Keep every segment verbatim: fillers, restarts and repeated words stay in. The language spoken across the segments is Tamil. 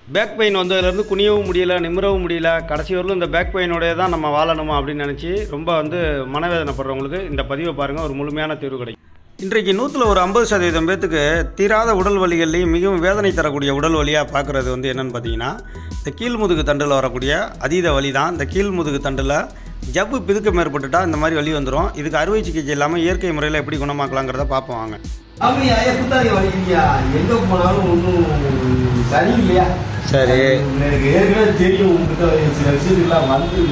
பேக் பெயின் வந்ததுலேருந்து குனியவும் முடியல, நிமிரவும் முடியல, கடைசி வரலும் இந்த பேக் பெயினோடய தான் நம்ம வாழணுமா அப்படின்னு நினச்சி ரொம்ப வந்து மனவேதனைப்படுறவங்களுக்கு இந்த பதிவை பாருங்கள், ஒரு முழுமையான தீர்வு கிடைக்கும். இன்றைக்கு நூற்றில் ஒரு ஐம்பது சதவீதம் பேத்துக்கு தீராத உடல் வலிகள்லையும் மிகவும் வேதனை தரக்கூடிய உடல் வலியாக பார்க்குறது வந்து என்னென்னு பார்த்தீங்கன்னா, இந்த கீழ்முதுகு தண்டில் வரக்கூடிய அதீத வலி தான். இந்த கீழ்முதுகு தண்டில் ஜவ்வு பிதுக்கம் ஏற்பட்டுட்டால் இந்த மாதிரி வலி வந்துடும். இதுக்கு அறுவை சிகிச்சை இல்லாமல் இயற்கை முறையில் எப்படி குணமாக்கலாங்கிறத பார்ப்போம் வாங்க. எங்கே போனாலும் ஒன்றும் சரி இல்லையா? சரி, எனக்கு ஏற்கனவே தெரியும் உங்ககிட்ட சில விஷயத்துக்குலாம் வந்து.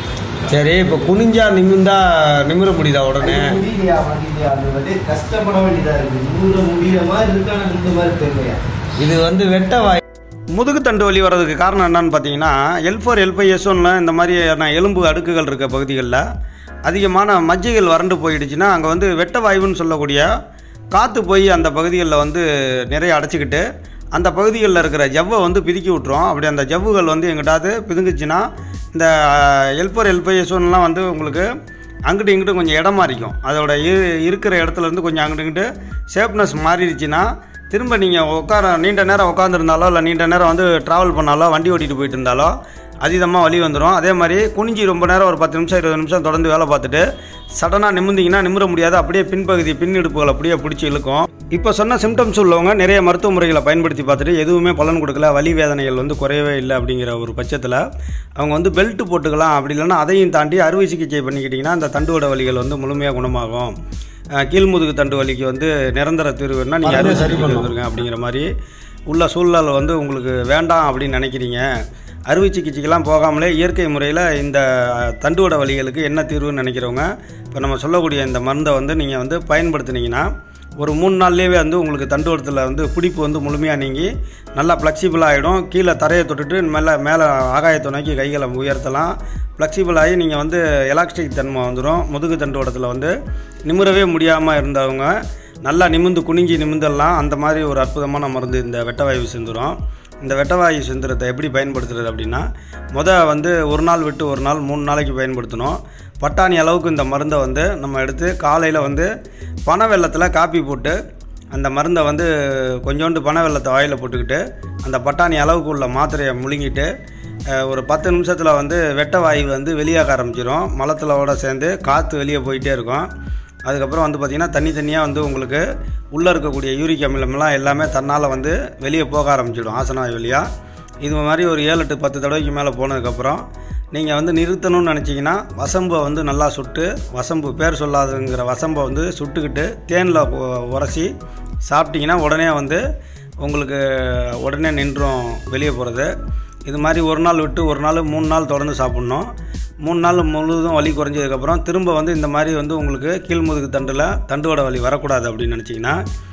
சரி, இப்போ குனிஞ்சா நிமிந்தா நிமிர முடியுதா? உடனே முடியலையா? முடியலையா? அது வந்து கஷ்டப்பட வேண்டியதாக இருக்குது. நிமிர முடிகிற மாதிரி இருக்கான இந்த மாதிரி தெரியலையா? இது வந்து வெட்ட வாய் முதுகு தண்டு வலி வர்றதுக்கு காரணம் என்னன்னு பார்த்தீங்கன்னா, L four L five S ஒன்ல இந்த மாதிரியான எலும்பு அடுக்குகள் இருக்க பகுதிகளில் அதிகமான மஜ்ஜைகள் வறண்டு போயிடுச்சுன்னா அங்கே வந்து வெட்ட வாய்வுன்னு சொல்லக்கூடிய காற்று போய் அந்த பகுதிகளில் வந்து நிறைய அடைச்சிக்கிட்டு அந்த பகுதிகளில் இருக்கிற ஜவ்வை வந்து பிதுக்கி விட்டுரும். அப்படி அந்த ஜவ்வுகள் வந்து எங்கிட்டாவது பிதுங்குச்சுன்னா இந்த L four L five S ஒன்லாம் வந்து உங்களுக்கு அங்கிட்டு இங்கிட்டு கொஞ்சம் இடமா இருக்கும். அதோட இருக்கிற இடத்துலேருந்து கொஞ்சம் அங்கிட்டு இங்கிட்டு ஷேப்னஸ் மாறிடுச்சுன்னா திரும்ப நீங்கள் உட்கார நீண்ட நேரம் உட்காந்துருந்தாலோ இல்லை நீண்ட நேரம் வந்து ட்ராவல் பண்ணாலோ வண்டி ஓட்டிகிட்டு போயிட்டு இருந்தாலோ அதீதமாக வலி வந்துடும். அதே மாதிரி குனிஞ்சி ரொம்ப நேரம் ஒரு பத்து நிமிஷம் இருபது நிமிஷம் தொடர்ந்து வேலை பார்த்துட்டு சடனாக நிமிர்ந்திங்கன்னா நிமிர முடியாது. அப்படியே பின்பகுதி பின் இடுப்புகள் அப்படியே பிடிச்சி இழுக்கும். இப்போ சொன்ன சிம்டம்ஸ் உள்ளவங்க நிறைய மருத்துவ முறைகளை பயன்படுத்தி பார்த்துட்டு எதுவுமே பலன் கொடுக்கல, வலி வேதனைகள் வந்து குறையவே இல்லை அப்படிங்கிற ஒரு பட்சத்தில் அவங்க வந்து பெல்ட் போட்டுக்கலாம். அப்படி இல்லைன்னா அதையும் தாண்டி அறுவை சிகிச்சை பண்ணிக்கிட்டிங்கன்னா அந்த தண்டுவட வலிகள் வந்து முழுமையாக குணமாகும். கீழ்முதுகு தண்டு வலிக்கு வந்து நிரந்தர தீர்வுன்னா நீங்கள் அறுவை சிகிச்சை வந்துருங்க அப்படிங்கிற மாதிரி உள்ள சூழ்நிலை வந்து உங்களுக்கு வேண்டாம் அப்படின்னு நினைக்கிறீங்க. அறுவை சிகிச்சைக்கெல்லாம் போகாமலே இயற்கை முறையில் இந்த தண்டுவட வலிகளுக்கு என்ன தீர்வுன்னு நினைக்கிறவங்க இப்போ நம்ம சொல்லக்கூடிய இந்த மருந்தை வந்து நீங்கள் வந்து பயன்படுத்தினீங்கன்னா ஒரு மூணு நாள்லேயே வந்து உங்களுக்கு தண்டுவடத்தில் வந்து பிடிப்பு வந்து முழுமையாக நீங்கி நல்லா ஃப்ளெக்சிபிள் ஆகிடும். கீழே தரையை தொட்டுட்டு மேலே மேலே ஆகாயத்தை நோக்கி கைகளை உயர்த்தலாம். ஃப்ளெக்சிபிள் ஆகி நீங்கள் வந்து எலாஸ்டிக் தன்மை வந்துடும். முதுகு தண்டுவடத்தில் வந்து நிமிரவே முடியாமல் இருந்தவங்க நல்லா நிமிந்து குனிஞ்சி நிமிந்தெல்லாம் அந்த மாதிரி ஒரு அற்புதமான மருந்து இந்த வெட்டவாயு சிந்துரம். இந்த வெட்டவாயு சிந்திரத்தை எப்படி பயன்படுத்துறது அப்படின்னா, மொதல் வந்து ஒரு நாள் விட்டு ஒரு நாள் மூணு நாளைக்கு பயன்படுத்தணும். பட்டாணி அளவுக்கு இந்த மருந்தை வந்து நம்ம எடுத்து காலையில் வந்து பனை வெல்லத்தில் காப்பி போட்டு அந்த மருந்தை வந்து கொஞ்சோண்டு பனை வெல்லத்தை வாயில் போட்டுக்கிட்டு அந்த பட்டாணி அளவுக்கு உள்ள மாத்திரையை முழுங்கிட்டு ஒரு பத்து நிமிஷத்தில் வந்து வெட்ட வாயு வந்து வெளியாக ஆரம்பிச்சிடும். மலத்திலோட சேர்ந்து காற்று வெளியே போயிட்டே இருக்கும். அதுக்கப்புறம் வந்து பார்த்திங்கன்னா தண்ணி தண்ணியாக வந்து உங்களுக்கு உள்ளே இருக்கக்கூடிய யூரிக் அமிலம்லாம் எல்லாமே தன்னால் வந்து வெளியே போக ஆரம்பிச்சிடும் ஆசனாய் வழியாக. இது மாதிரி ஒரு ஏழு எட்டு பத்து தடவைக்கு மேலே போனதுக்கப்புறம் நீங்கள் வந்து நிறுத்தணும்னு நினச்சிங்கன்னா வசம்பை வந்து நல்லா சுட்டு, வசம்பு பேர் சொல்லாதுங்கிற வசம்பை வந்து சுட்டுக்கிட்டு தேனில் உரசி சாப்பிட்டிங்கன்னா உடனே வந்து உங்களுக்கு உடனே நின்றும் வெளியே போகிறது. இது மாதிரி ஒரு நாள் விட்டு ஒரு நாள் மூணு நாள் தொடர்ந்து சாப்பிட்ணும். மூணு நாள் முழுவதும் வலி குறைஞ்சதுக்கப்புறம் திரும்ப வந்து இந்த மாதிரி வந்து உங்களுக்கு கீழ்முதுகு தண்டில் தண்டுவட வலி வரக்கூடாது அப்படின்னு நினச்சிங்கன்னா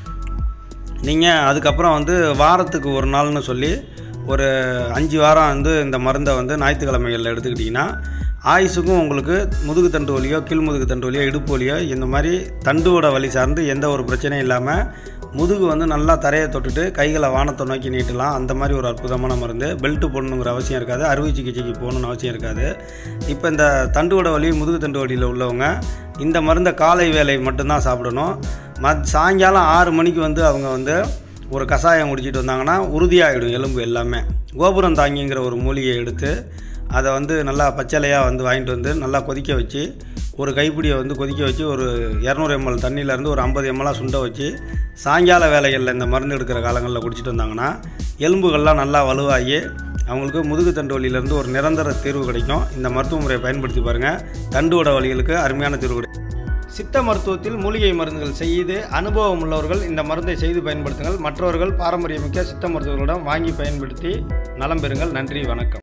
நீங்கள் அதுக்கப்புறம் வந்து வாரத்துக்கு ஒரு நாள்னு சொல்லி ஒரு அஞ்சு வாரம் வந்து இந்த மருந்தை வந்து ஞாயிற்றுக்கிழமைகளில் எடுத்துக்கிட்டிங்கன்னா ஆயுசுக்கும் உங்களுக்கு முதுகு தண்டு வலியோ கீழ்முதுகு தண்டு வலியோ இடுப்பு வலியோ இந்த மாதிரி தண்டுவட வலி சார்ந்து எந்த ஒரு பிரச்சனையும் இல்லாமல் முதுகு வந்து நல்லா தரையை தொட்டுட்டு கைகளை வானத்தை நோக்கி நீட்டலாம். அந்த மாதிரி ஒரு அற்புதமான மருந்து. பெல்ட்டு போடணுங்கிற அவசியம் இருக்காது, அறுவை சிகிச்சைக்கு போகணுன்னு அவசியம் இருக்காது. இப்போ இந்த தண்டுவட வலி முதுகு தண்டு வலியில் உள்ளவங்க இந்த மருந்தை காலை வேலை மட்டும்தான் சாப்பிடணும். மத் சாயங்காலம் ஆறு மணிக்கு வந்து அவங்க வந்து ஒரு கஷாயம் குடிச்சிட்டு வந்தாங்கன்னா உறுதியாகிடும் எலும்பு எல்லாமே. கோபுரம் தாங்கிங்கிற ஒரு மூலிகையை எடுத்து அதை வந்து நல்லா பச்சளையாக வந்து வாங்கிட்டு வந்து நல்லா கொதிக்க வச்சு ஒரு கைப்பிடியை வந்து கொதிக்க வச்சு ஒரு இரநூறு எம்எல் தண்ணியிலேருந்து ஒரு ஐம்பது எம்எல்லாம் சுண்ட வச்சு சாயங்கால வேலைகளில் இந்த மருந்து எடுக்கிற காலங்களில் குடிச்சிட்டு வந்தாங்கன்னா எலும்புகள்லாம் நல்லா வலுவாகி அவங்களுக்கு முதுகு தண்டு வலியிலேருந்து ஒரு நிரந்தர தீர்வு கிடைக்கும். இந்த மருத்துவ முறையை பயன்படுத்தி பாருங்கள், தண்டுவட வலிகளுக்கு அருமையான தீர்வு கிடைக்கும். சித்த மருத்துவத்தில் மூலிகை மருந்துகள் செய்து அனுபவம் உள்ளவர்கள் இந்த மருந்தை செய்து பயன்படுத்துங்கள். மற்றவர்கள் பாரம்பரியமிக்க சித்த மருத்துவர்களிடம் வாங்கி பயன்படுத்தி நலம் பெறுங்கள். நன்றி, வணக்கம்.